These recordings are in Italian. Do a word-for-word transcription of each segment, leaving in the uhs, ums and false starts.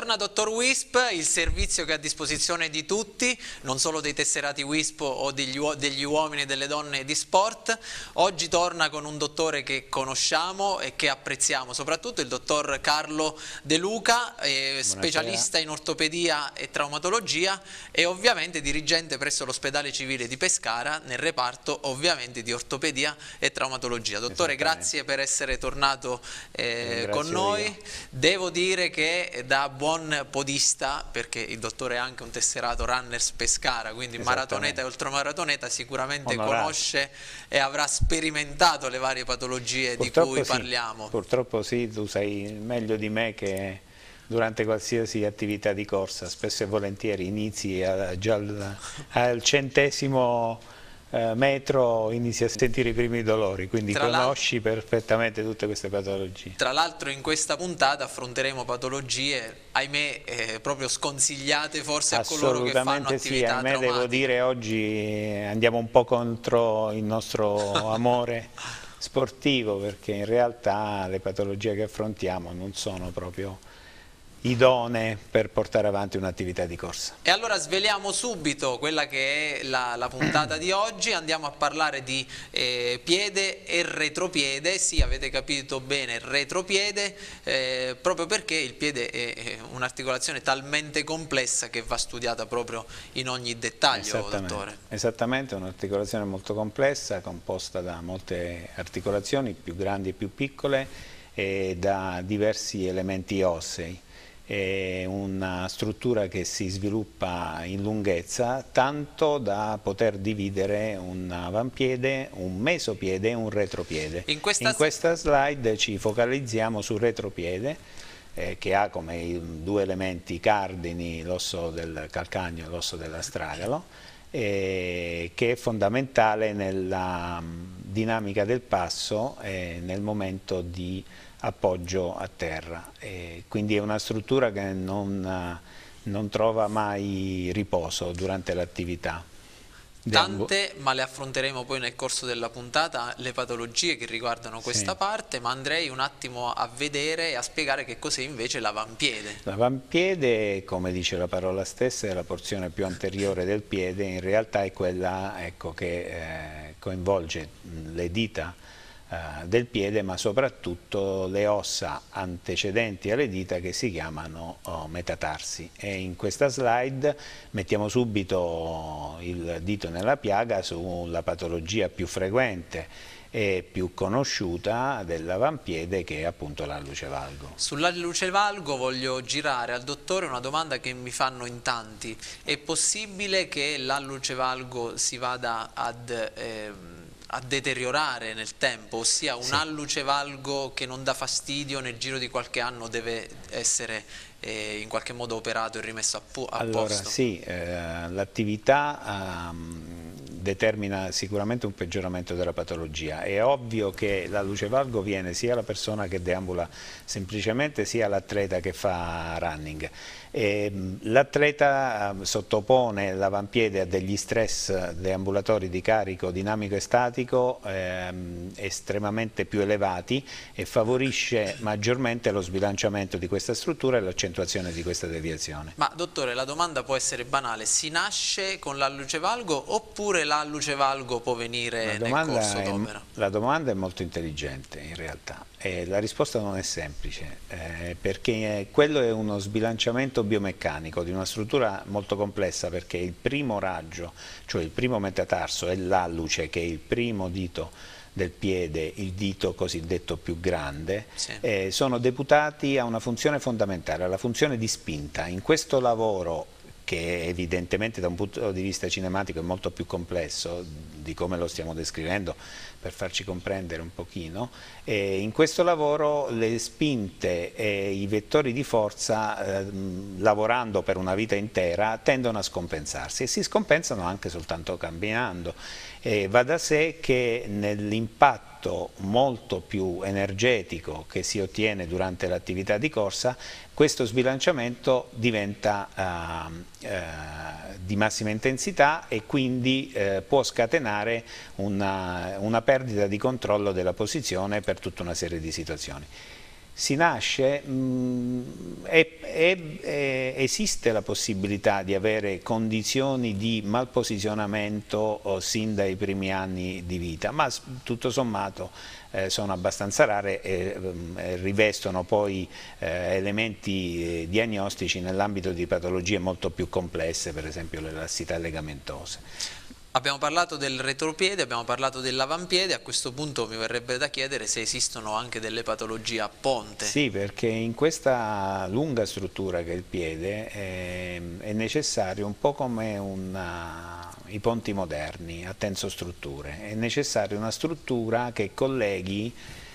Torna Dottor Wisp, il servizio che è a disposizione di tutti, non solo dei tesserati Wisp o degli, degli uomini e delle donne di sport. Oggi torna con un dottore che conosciamo e che apprezziamo, soprattutto il dottor Carlo De Luca, eh, specialista in ortopedia e traumatologia e ovviamente dirigente presso l'ospedale civile di Pescara nel reparto ovviamente di ortopedia e traumatologia. Dottore, grazie per essere tornato eh, con noi. Io. Devo dire che da buon podista, perché il dottore è anche un tesserato Runners Pescara, quindi maratoneta e ultramaratoneta, sicuramente Onorato. Conosce e avrà sperimentato le varie patologie purtroppo di cui sì. parliamo. Purtroppo sì, tu sai meglio di me che durante qualsiasi attività di corsa spesso e volentieri inizi a, già al, al centesimo eh, metro inizi a sentire i primi dolori, quindi tra conosci perfettamente tutte queste patologie. Tra l'altro in questa puntata affronteremo patologie, ahimè, eh, proprio sconsigliate forse a coloro che fanno attività sì, ahimè traumatiche. Devo dire oggi andiamo un po' contro il nostro amore sportivo, perché in realtà le patologie che affrontiamo non sono proprio idonee per portare avanti un'attività di corsa. E allora sveliamo subito quella che è la, la puntata di oggi. Andiamo a parlare di eh, piede e retropiede. Sì, avete capito bene, retropiede, eh, proprio perché il piede è, è un'articolazione talmente complessa che va studiata proprio in ogni dettaglio, Esattamente. dottore. Esattamente, un'articolazione molto complessa, composta da molte articolazioni, più grandi e più piccole, e da diversi elementi ossei. È una struttura che si sviluppa in lunghezza tanto da poter dividere un avampiede, un mesopiede e un retropiede. In questa, in questa slide ci focalizziamo sul retropiede, eh, che ha come due elementi cardini l'osso del calcagno e l'osso dell'astragalo, eh, che è fondamentale nella dinamica del passo e nel momento di appoggio a terra, e quindi è una struttura che non, non trova mai riposo durante l'attività. Tante, ma le affronteremo poi nel corso della puntata, le patologie che riguardano questa sì. parte, ma andrei un attimo a vedere e a spiegare che cos'è invece l'avampiede. L'avampiede, come dice la parola stessa, è la porzione più anteriore del piede, in realtà è quella, ecco, che eh, coinvolge le dita del piede, ma soprattutto le ossa antecedenti alle dita che si chiamano oh, metatarsi. E in questa slide mettiamo subito il dito nella piaga sulla patologia più frequente e più conosciuta dell'avampiede, che è appunto l'alluce valgo. Sull'alluce valgo voglio girare al dottore una domanda che mi fanno in tanti. È possibile che l'alluce valgo si vada ad eh, a deteriorare nel tempo, ossia un sì. alluce valgo che non dà fastidio nel giro di qualche anno deve essere eh, in qualche modo operato e rimesso a, a allora, posto? Sì, eh, l'attività um, determina sicuramente un peggioramento della patologia. È ovvio che l'alluce valgo viene sia alla persona che deambula semplicemente sia all'atleta che fa running. L'atleta sottopone l'avampiede a degli stress deambulatori di carico dinamico e statico ehm, estremamente più elevati e favorisce maggiormente lo sbilanciamento di questa struttura e l'accentuazione di questa deviazione. Ma dottore, la domanda può essere banale: si nasce con l'alluce valgo oppure l'alluce valgo può venire nel corso d'opera? La domanda è molto intelligente in realtà e la risposta non è semplice, eh, perché quello è uno sbilanciamento biomeccanico di una struttura molto complessa, perché il primo raggio, cioè il primo metatarso, è l'alluce, che è il primo dito del piede, il dito cosiddetto più grande, sì. eh, sono deputati a una funzione fondamentale, alla funzione di spinta. In questo lavoro, che evidentemente da un punto di vista cinematico è molto più complesso di come lo stiamo descrivendo, per farci comprendere un pochino, e in questo lavoro le spinte e i vettori di forza, eh, lavorando per una vita intera, tendono a scompensarsi e si scompensano anche soltanto camminando. E va da sé che nell'impatto molto più energetico che si ottiene durante l'attività di corsa, questo sbilanciamento diventa eh, eh, di massima intensità e quindi eh, può scatenare una, una perdita di controllo della posizione per tutta una serie di situazioni. Si nasce, mh, è, è, è, esiste la possibilità di avere condizioni di malposizionamento oh, sin dai primi anni di vita, ma tutto sommato eh, sono abbastanza rare e eh, rivestono poi eh, elementi eh, diagnostici nell'ambito di patologie molto più complesse, per esempio le lassità legamentose. Abbiamo parlato del retropiede, abbiamo parlato dell'avampiede, a questo punto mi verrebbe da chiedere se esistono anche delle patologie a ponte. Sì, perché in questa lunga struttura che è il piede è, è necessario, un po' come una, i ponti moderni a tensostrutture, è necessaria una struttura che colleghi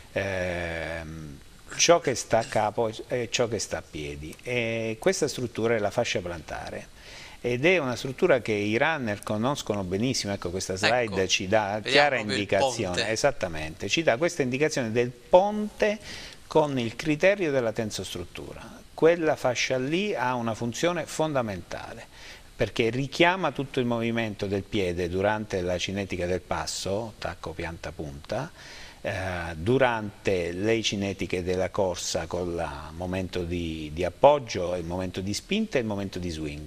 eh, ciò che sta a capo e ciò che sta a piedi, e questa struttura è la fascia plantare. Ed è una struttura che i runner conoscono benissimo. Ecco, questa slide ecco, ci dà chiara indicazione, esattamente, ci dà questa indicazione del ponte con il criterio della tensostruttura. Quella fascia lì ha una funzione fondamentale, perché richiama tutto il movimento del piede durante la cinetica del passo, tacco, pianta, punta, eh, durante le cinetiche della corsa con il momento di, di appoggio, il momento di spinta e il momento di swing.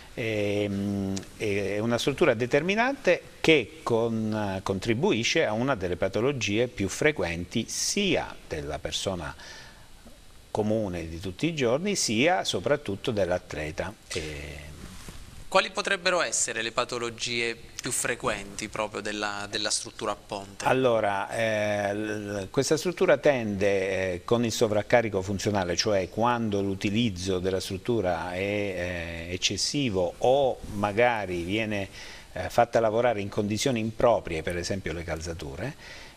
È una struttura determinante che con, contribuisce a una delle patologie più frequenti sia della persona comune di tutti i giorni sia soprattutto dell'atleta. Quali potrebbero essere le patologie più frequenti proprio della, della struttura a ponte? Allora, eh, questa struttura tende eh, con il sovraccarico funzionale, cioè quando l'utilizzo della struttura è eh, eccessivo o magari viene eh, fatta lavorare in condizioni improprie, per esempio le calzature,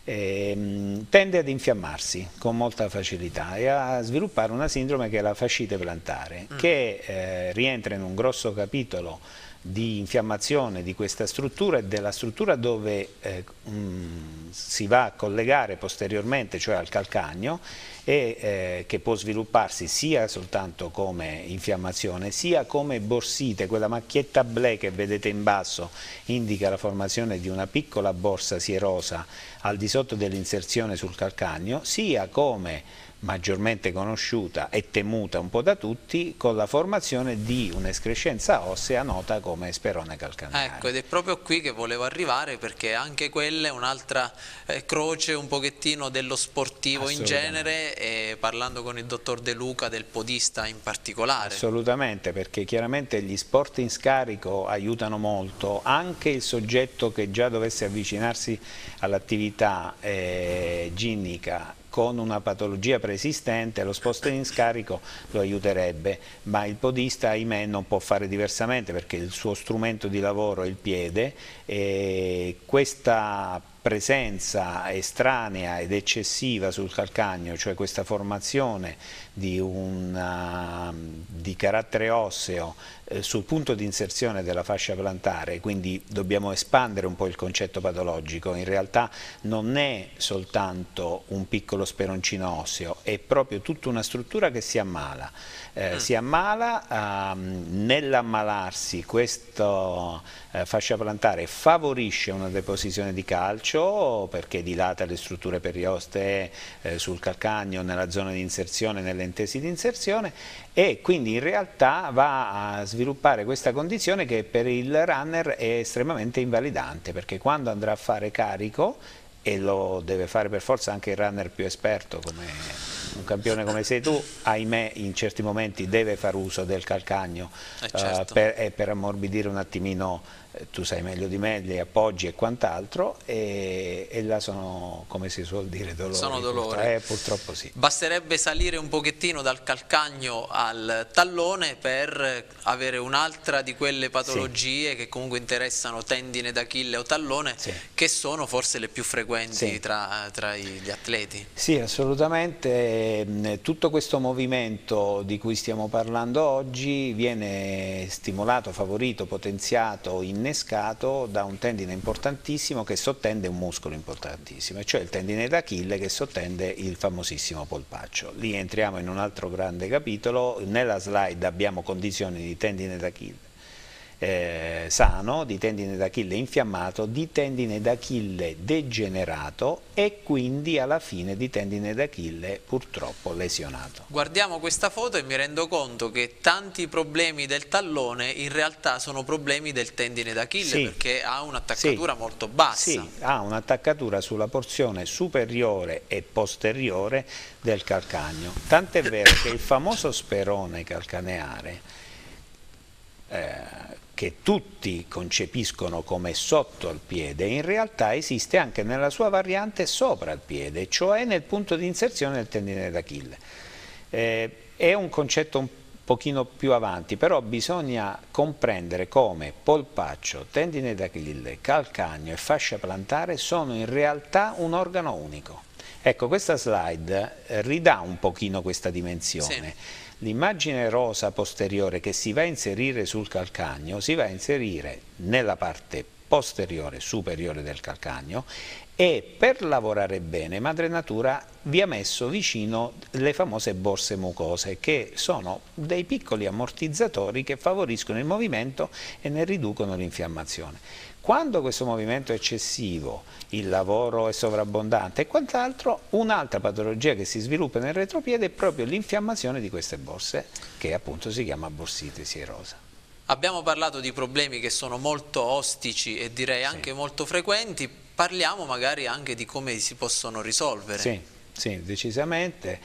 eh, tende ad infiammarsi con molta facilità e a sviluppare una sindrome che è la fascite plantare, mm. che eh, rientra in un grosso capitolo di infiammazione di questa struttura e della struttura dove eh, mh, si va a collegare posteriormente, cioè al calcagno, e eh, che può svilupparsi sia soltanto come infiammazione sia come borsite. Quella macchietta blu che vedete in basso indica la formazione di una piccola borsa sierosa al di sotto dell'inserzione sul calcagno, sia come maggiormente conosciuta e temuta un po' da tutti, con la formazione di un'escrescenza ossea nota come sperone calcaneare. Ecco, ed è proprio qui che volevo arrivare, perché anche quella è un'altra eh, croce un pochettino dello sportivo in genere, e parlando con il dottor De Luca del podista in particolare. Assolutamente, perché chiaramente gli sport in scarico aiutano molto, anche il soggetto che già dovesse avvicinarsi all'attività eh, ginnica con una patologia preesistente, lo sport in scarico lo aiuterebbe, ma il podista, ahimè, non può fare diversamente, perché il suo strumento di lavoro è il piede, e questa presenza estranea ed eccessiva sul calcagno, cioè questa formazione di, una, di carattere osseo eh, sul punto di inserzione della fascia plantare, quindi dobbiamo espandere un po' il concetto patologico. In realtà non è soltanto un piccolo speroncino osseo, è proprio tutta una struttura che si ammala. Eh, mm. Si ammala, ehm, nell'ammalarsi questa eh, fascia plantare favorisce una deposizione di calcio, perché dilata le strutture periostee eh, sul calcagno, nella zona di inserzione, nelle entesi di inserzione, e quindi in realtà va a sviluppare questa condizione che per il runner è estremamente invalidante, perché quando andrà a fare carico, e lo deve fare per forza anche il runner più esperto come un campione come sei tu, ahimè in certi momenti deve far uso del calcagno eh certo. uh, per, e per ammorbidire un attimino, eh, tu sai meglio di me, gli appoggi e quant'altro, e, e là sono, come si suol dire, dolori. Sono dolori. Purtroppo, eh, purtroppo sì. Basterebbe salire un pochettino dal calcagno al tallone per avere un'altra di quelle patologie sì. che comunque interessano tendine d'Achille o tallone, sì. che sono forse le più frequenti sì. tra, tra gli atleti. Sì, assolutamente. Tutto questo movimento di cui stiamo parlando oggi viene stimolato, favorito, potenziato, innescato da un tendine importantissimo che sottende un muscolo importantissimo, e cioè il tendine d'Achille che sottende il famosissimo polpaccio. Lì entriamo in un altro grande capitolo. Nella slide abbiamo condizioni di tendine d'Achille eh, sano, di tendine d'Achille infiammato, di tendine d'Achille degenerato e quindi alla fine di tendine d'Achille purtroppo lesionato. Guardiamo questa foto e mi rendo conto che tanti problemi del tallone in realtà sono problemi del tendine d'Achille, sì, perché ha un'attaccatura sì, molto bassa. Sì, ha un'attaccatura sulla porzione superiore e posteriore del calcagno. Tant'è vero che il famoso sperone calcaneare, eh, che tutti concepiscono come sotto al piede, in realtà esiste anche nella sua variante sopra il piede, cioè nel punto di inserzione del tendine d'Achille. Eh, è un concetto un pochino più avanti, però bisogna comprendere come polpaccio, tendine d'Achille, calcagno e fascia plantare sono in realtà un organo unico. Ecco, questa slide ridà un pochino questa dimensione. Sì. L'immagine rosa posteriore che si va a inserire sul calcagno si va a inserire nella parte posteriore superiore del calcagno e per lavorare bene Madre Natura vi ha messo vicino le famose borse mucose, che sono dei piccoli ammortizzatori che favoriscono il movimento e ne riducono l'infiammazione. Quando questo movimento è eccessivo, il lavoro è sovrabbondante e quant'altro, un'altra patologia che si sviluppa nel retropiede è proprio l'infiammazione di queste borse, che appunto si chiama borsite sierosa. Abbiamo parlato di problemi che sono molto ostici e direi anche sì, molto frequenti, parliamo magari anche di come si possono risolvere. Sì, sì, decisamente.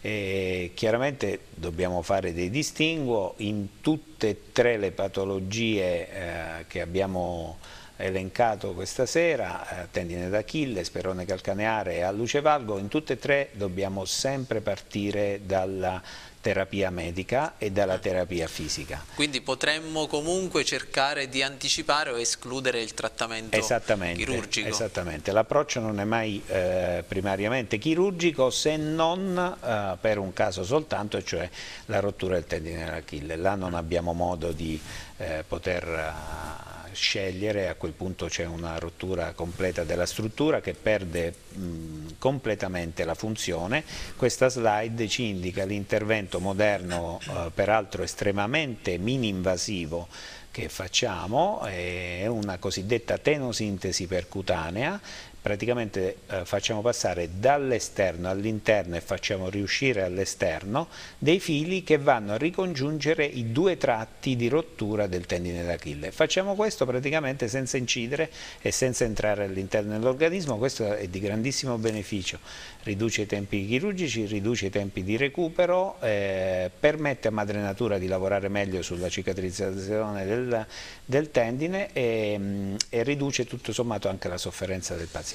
E chiaramente dobbiamo fare dei distinguo in tutte e tre le patologie eh, che abbiamo elencato questa sera, eh, tendine d'Achille, sperone calcaneare e alluce valgo. In tutte e tre dobbiamo sempre partire dalla terapia medica e dalla terapia fisica. Quindi potremmo comunque cercare di anticipare o escludere il trattamento esattamente, chirurgico. Esattamente, l'approccio non è mai eh, primariamente chirurgico, se non eh, per un caso soltanto, cioè la rottura del tendine d'Achille. Là non abbiamo modo di eh, poter eh, scegliere, a quel punto c'è una rottura completa della struttura che perde mh, completamente la funzione. Questa slide ci indica l'intervento moderno, eh, peraltro estremamente mini-invasivo, che facciamo, è una cosiddetta tenosintesi percutanea. Praticamente eh, facciamo passare dall'esterno all'interno e facciamo riuscire all'esterno dei fili che vanno a ricongiungere i due tratti di rottura del tendine d'Achille. Facciamo questo praticamente senza incidere e senza entrare all'interno dell'organismo. Questo è di grandissimo beneficio, riduce i tempi chirurgici, riduce i tempi di recupero, eh, permette a Madre Natura di lavorare meglio sulla cicatrizzazione del, del tendine e, e riduce tutto sommato anche la sofferenza del paziente.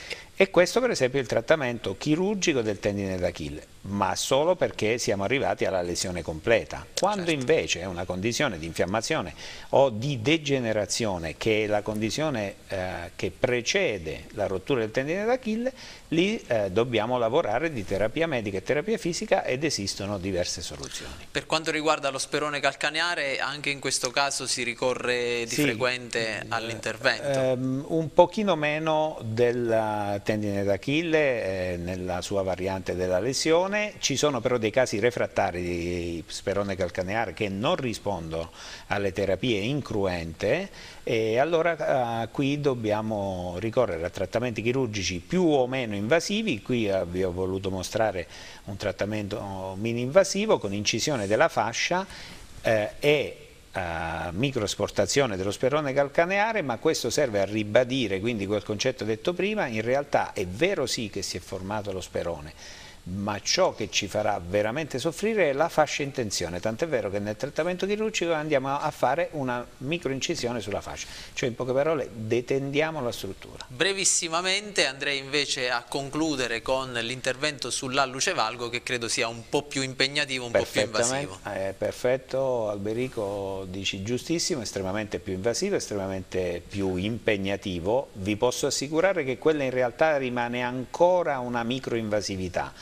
E questo per esempio è il trattamento chirurgico del tendine d'Achille, ma solo perché siamo arrivati alla lesione completa. Quando certo, invece è una condizione di infiammazione o di degenerazione, che è la condizione eh, che precede la rottura del tendine d'Achille, lì eh, dobbiamo lavorare di terapia medica e terapia fisica ed esistono diverse soluzioni. Per quanto riguarda lo sperone calcaneare, anche in questo caso si ricorre di sì, frequente all'intervento? Ehm, un pochino meno del tendine d'Achille eh, nella sua variante della lesione. Ci sono però dei casi refrattari di sperone calcaneare che non rispondono alle terapie incruente e allora eh, qui dobbiamo ricorrere a trattamenti chirurgici più o meno invasivi. Qui eh, vi ho voluto mostrare un trattamento mini-invasivo con incisione della fascia eh, e Uh, microsportazione dello sperone calcaneare, ma questo serve a ribadire quindi quel concetto detto prima. In realtà è vero sì che si è formato lo sperone, ma ciò che ci farà veramente soffrire è la fascia in tensione, tant'è vero che nel trattamento chirurgico andiamo a fare una microincisione sulla fascia, cioè in poche parole detendiamo la struttura. Brevissimamente andrei invece a concludere con l'intervento sull'alluce valgo, che credo sia un po' più impegnativo, un po' più invasivo. Eh, perfetto Alberico, dici giustissimo, estremamente più invasivo, estremamente più impegnativo. Vi posso assicurare che quella in realtà rimane ancora una microinvasività.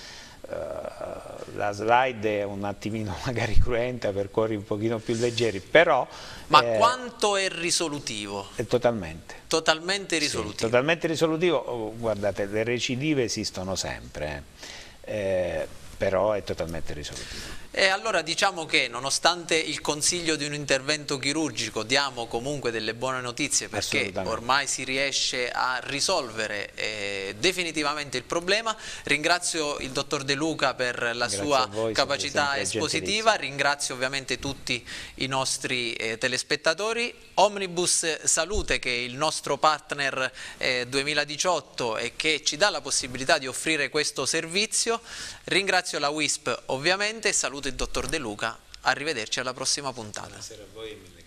Uh, la slide è un attimino magari cruenta per cuori un pochino più leggeri, però ma eh, quanto è risolutivo? È totalmente totalmente risolutivo, sì, totalmente risolutivo. Oh, guardate, le recidive esistono sempre, eh, però è totalmente risolutivo. E allora diciamo che nonostante il consiglio di un intervento chirurgico diamo comunque delle buone notizie, perché ormai si riesce a risolvere eh, definitivamente il problema. Ringrazio il dottor De Luca per la Grazie sua voi, capacità espositiva, ringrazio ovviamente tutti i nostri eh, telespettatori. Omnibus Salute, che è il nostro partner eh, duemiladiciotto e che ci dà la possibilità di offrire questo servizio. Ringrazio la W I S P ovviamente, saluto il dottor De Luca, arrivederci alla prossima puntata. Buonasera a voi.